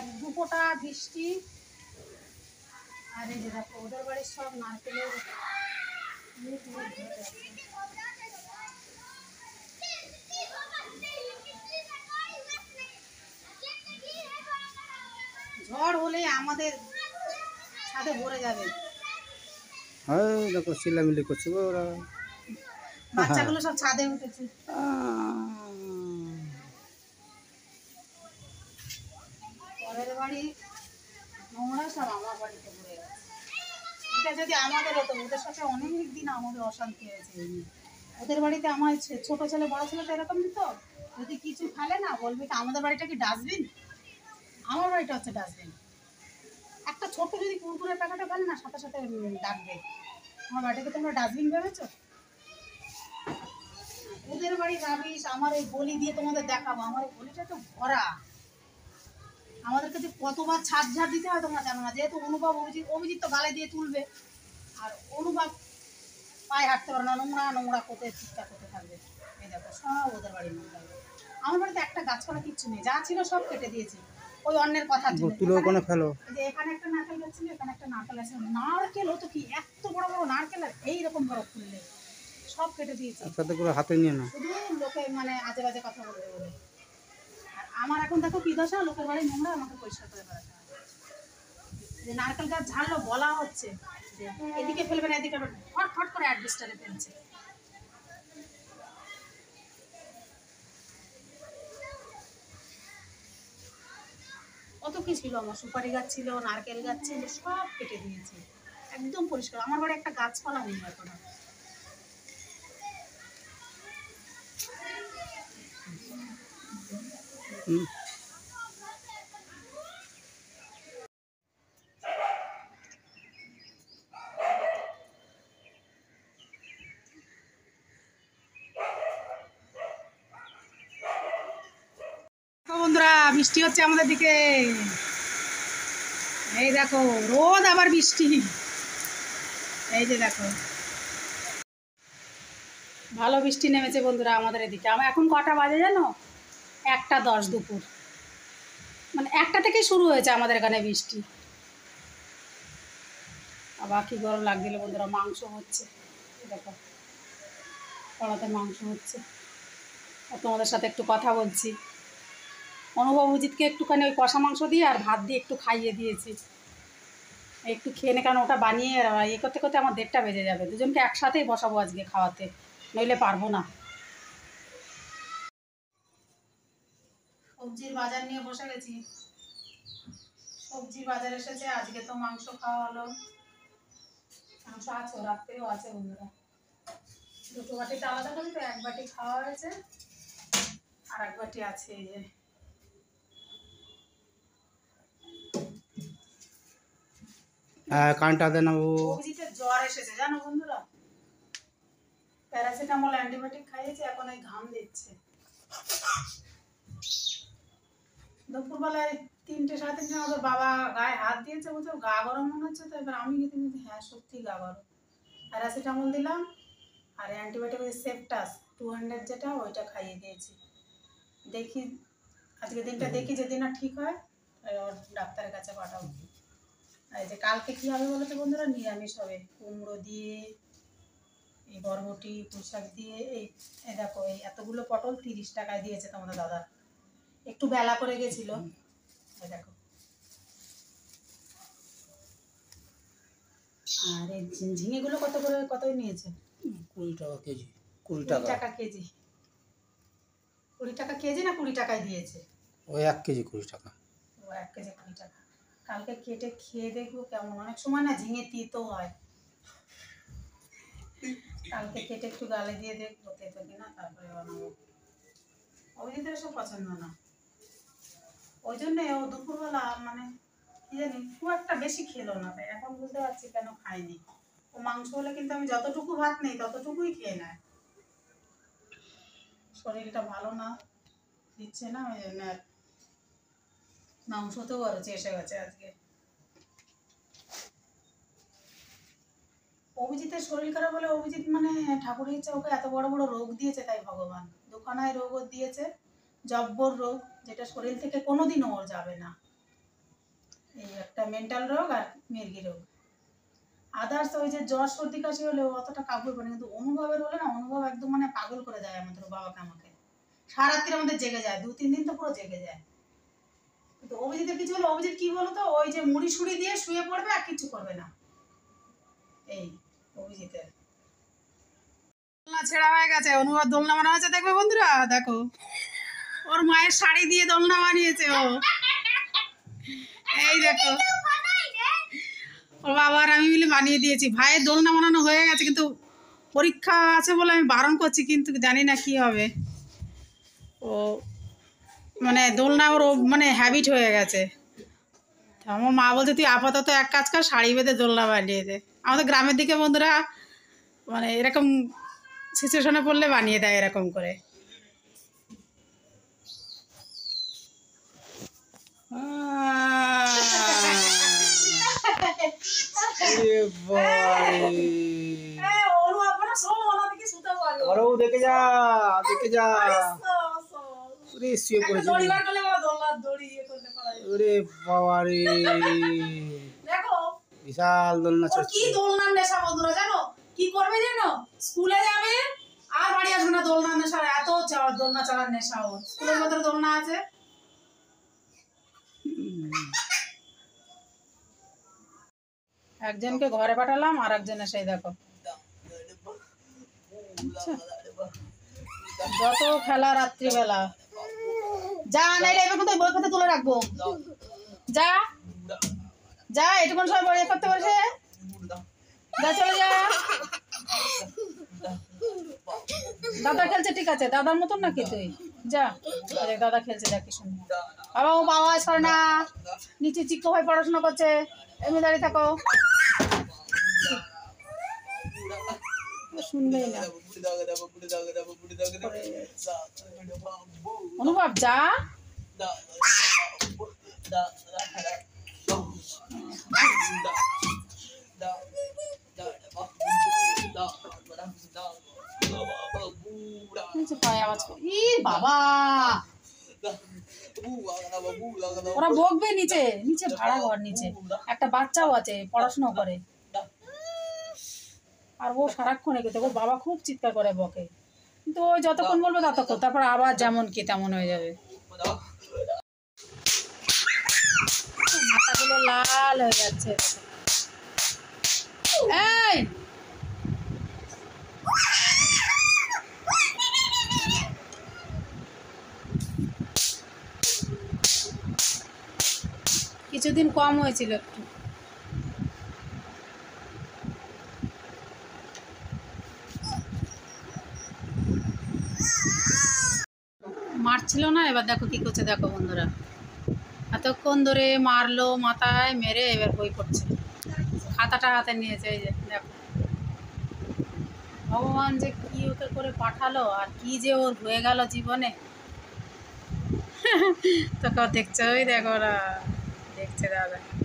দুপোটা বৃষ্টি। আর এই যে দেখো ওদের বাড়ির সব নারকেলের ঝড় হলে আমাদের ছাদে ভরে যাবে। হ্যাঁ দেখো চিল্লামিল্লি করছে ওরা, বাচ্চাগুলো সব ছাদে উঠেছে। পরের বাড়ি নোংরা সব আমার বাড়িতে ভরে গেছে। এটা যদি আমাদের হতো, ওদের সাথে অনেক দিন আমাদের অশান্তি হয়েছে। ওদের বাড়িতে আমার ছোট ছেলে বড় ছেলে তো এরকম দিত, যদি কিছু ফেলে না বলবে কি আমাদের বাড়িটা কি ডাস্টবিন, আমার বাড়িটা হচ্ছে ডাস্টবিন। একটা ছোট্ট যদি কুরকুরের প্যাকেটে ফেলে না সাথে সাথে ডাকবে আমার বাড়িটাকে তোমরা ডাস্টবিন ভেবেছো। ওদের বাড়ি ভাবিস আমার এই গলি দিয়ে তোমাদের দেখাবো, আমার এই গলিটা তো ভরা। আমাদেরকে যে কতবার ছাদ ঝাড় দিতে হয় তোমরা জানো না, যেহেতু অনুভব অভিজিৎ তো গালে দিয়ে তুলবে, আর অনুভব পায়ে হাঁটতে পারে না, নোংরা নোংরা কোথায় ঠিকঠাক করতে থাকবে। এই দেখো সব ওদের বাড়ির নোংরা। আমার বাড়িতে একটা গাছপালা কিচ্ছু নেই, যা ছিল সব কেটে দিয়েছি ওই অন্যের কথা ছিল। যে এখানে একটা নারকেল গাছ ছিল, এখানে একটা নারকেল আছে, নারকেল হতো কি এত বড় বড় নারকেল এইরকম বড় খুললে সব কেটে দিয়েছি। সাথে করে হাতে নিয়ে না, শুধু লোকে মানে আজে বাজে কথা বলবে বলে। আর আমার এখন দেখো কি দশা, লোকের বাড়ি নোংরা আমাকে পরিষ্কার করে বেড়াতে হয়। যে নারকেল গাছ ঝাড়লো বলা হচ্ছে যে এদিকে ফেলবে না, এদিকে ফট ফট করে অ্যাডভেস্টারে ফেলছে। কত কি ছিল আমার, সুপারি গাছ ছিল, নারকেল গাছ ছিল, সব কেটে দিয়েছে একদম পরিষ্কার। আমার বাড়ি একটা গাছপালা নেই এখন। বন্ধুরা বৃষ্টি হচ্ছে আমাদের দিকে, এই দেখো রোদ আবার বৃষ্টি, এই যে দেখো ভালো বৃষ্টি নেমেছে বন্ধুরা আমাদের এদিকে। আমার এখন কটা বাজে জানো, 1:10 দুপুর, মানে 1টা থেকেই শুরু হয়েছে আমাদের এখানে বৃষ্টি। আবার কি গরম লাগছিল বন্ধুরা। মাংস হচ্ছে দেখো, কড়াতে মাংস হচ্ছে, আর তোমাদের সাথে একটু কথা বলছি। অনুভব অভিজিৎকে একটুখানি ওই কষা মাংস দিয়ে আর ভাত দিয়ে একটু খাইয়ে দিয়েছি, একটু খেয়ে নে, কারণ ওটা বানিয়ে ইয়ে করতে করতে আমার 1:30টা বেজে যাবে। দুজনকে একসাথেই বসাবো আজকে খাওয়াতে, নইলে পারবো না। সবজির বাজার নিয়ে বসে গেছি, সবজি বাজার এসেছে। আজকে তো মাংস খাওয়া হলো, মাংস আছে রাত্রেও আছে বন্ধুরা। দুটো বাটিতে আলাদা করি তো, এক বাটি খাওয়া হয়েছে আর এক বাটি আছে। এই যে কানটা দেন অভিজিতের জ্বর এসেছে জানো বন্ধুরা, প্যারাসিটামল অ্যান্টিবায়োটিক খাইয়েছে, এখন এই ঘাম দিচ্ছে। দুপুরবেলায় 3টে 3:30 আমাদের বাবা গায়ে হাত দিয়েছে, বলছে গা গরম মনে হচ্ছে। তো এবার আমি কিন্তু হ্যাঁ সত্যি গা গরম। প্যারাসিটামল দিলাম আর অ্যান্টিবায়োটিক ওই সেপটাস 200 যেটা, ওইটা খাইয়ে দিয়েছি। দেখি আজকে দিনটা দেখি, যদি না ঠিক হয় ডাক্তারের কাছে পাঠাবো। এই যে কালকে কী হবে বলো তো বন্ধুরা, নিরামিষ হবে। কুমড়ো দিয়ে, এই বরবটি পুঁইশাক দিয়ে, এই দেখো এই এতগুলো পটল 30 টাকায় দিয়েছে তোমাদের দাদা, একটু বেলা করে গেছিল। এই দেখো, আর এই ঝিঙেগুলো কত করে, কতই নিয়েছে? 20 টাকা কেজি। 20 টাকা কেজি। 20 টাকা কেজি না 20 টাকায় দিয়েছে? ওই 1 কেজি 20 টাকা। ও 1 কেজি 20 টাকা। কালকে কেটে খেয়ে দেখবো কেমন। অনেক সময় না ঝিঙে তিতো হয়, কালকে কেটে একটু গালে দিয়ে দেখবো তেতো কিনা, তারপরে বানাবো। অভিজিতের সব পছন্দ না, ওই জন্যে ও দুপুরবেলা মানে কি জানি খুব একটা বেশি খেলো না। তাই এখন বুঝতে পারছি কেন খাইনি। ও মাংস হলে কিন্তু আমি যতটুকু ভাত নেই ততটুকুই খেয়ে নেয়। শরীরটা ভালো না, দিচ্ছে না, ওই জন্য মাংসতেও আরো এসে গেছে আজকে। অভিজিতের শরীর খারাপ হলে অভিজিৎ মানে ঠাকুরের ইচ্ছা ওকে এত বড় বড় রোগ দিয়েছে, তাই ভগবান দুখানায় রোগও দিয়েছে। জব্বর রোগ, যেটা শরীর থেকে কোনোদিনও ওর যাবে না। এই একটা মেন্টাল রোগ আর মির্গি রোগ। আদার্স ওই যে জ্বর সর্দি কাশি হলে অতটা কাবুল করে, কিন্তু অনুভবের হলে না, অনুভব একদম মানে পাগল করে দেয় আমাদের বাবাকে আমাকে। সারাত্রির আমাদের জেগে যায়, 2-3 দিন তো পুরো জেগে যায়। কিন্তু অভিজিতের কিছু হলো, অভিজিৎ কি বলতো, ওই যে মুড়ি সুড়ি দিয়ে শুয়ে পড়বে আর কিছু করবে না। এই অভিজিতের দোলনা ছেঁড়া হয়ে গেছে, অনুভব দোলনা বানানো হচ্ছে, দেখবে বন্ধুরা দেখো, ওর মায়ের শাড়ি দিয়ে দোলনা বানিয়েছে ও। এই দেখো, ওর বাবা আর আমি মিলে বানিয়ে দিয়েছি। ভাইয়ের দোলনা বানানো হয়ে গেছে, কিন্তু পরীক্ষা আছে বলে আমি বারণ করছি, কিন্তু জানি না কি হবে। ও মানে দোলনা ওর মানে হ্যাবিট হয়ে গেছে। আমার মা বলছে তুই আপাতত এক কাজ কর, শাড়ি বেঁধে দোলনা বানিয়ে দে। আমাদের গ্রামের দিকে বন্ধুরা মানে এরকম সিচুয়েশনে পড়লে বানিয়ে দেয় এরকম করে। দেখে যা, দেখে যা, শুয়ে পড়েছে। ওরে বাবা রে, বিশাল দোলনা চড়ছে। কি দোলনার নেশা বন্ধুরা, জানো কি করবে জানো, স্কুলে যাবে আর বাড়ি আসবে না। দোলনার নেশা, এত দোলনা চালার নেশা ওর। স্কুলের ভেতরে দোলনা আছে। একজনকে ঘরে পাঠালাম, আর একজন এসে দেখো যত খেলা রাত্রিবেলা। যা নাইলে এবার কিন্তু বই খাতা তুলে রাখবো। যা যা, এটুকুন সব বই করতে বসে যা, চলে যা। দাদা খেলছে, ঠিক আছে, দাদার মতন নাকি তুই? যা, দাদা খেলছে, যা কি সুন্দর। বাবা ও বাবা সর না, নিচে চিক্কু ভাই পড়াশোনা করছে, এমনি দাঁড়িয়ে থাকো। শুনবেই না। অনুভব যা, বাবা ওরা বকবে। নিচে নিচে ভাড়া ঘর, নিচে একটা বাচ্চাও আছে, পড়াশোনা করে। আর ও সারাক্ষণ এগোতে, ওর বাবা খুব চিৎকার করে বকে, কিন্তু ওই যতক্ষণ বলবে ততক্ষণ, তারপর আবার যেমন কি তেমন হয়ে যাবে। মাথাগুলো লাল হয়ে যাচ্ছে। এই কিছুদিন কম হয়েছিল একটু। মারছিল না, এবার দেখো কি করছে, দেখো বন্ধুরা, এতক্ষণ ধরে মারলো, মাথায় মেরে এবার বই পড়ছে, খাতাটা হাতে নিয়েছে। এই যে দেখো, ভগবান যে কি ওকে করে পাঠালো, আর কি যে ওর হয়ে গেল জীবনে। তোকে দেখছে, ওই দেখো ওরা দেখছে দাদা।